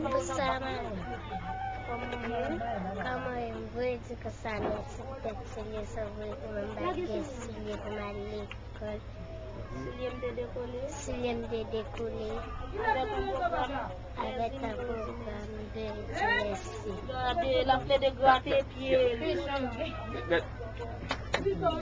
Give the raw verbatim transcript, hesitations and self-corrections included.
Bersama kamu yang boleh ke sana setiap sini sebelum membagi silim malik silim dede kulit silim dede kulit ada program ada program de jeunesse de la fête de gratter pied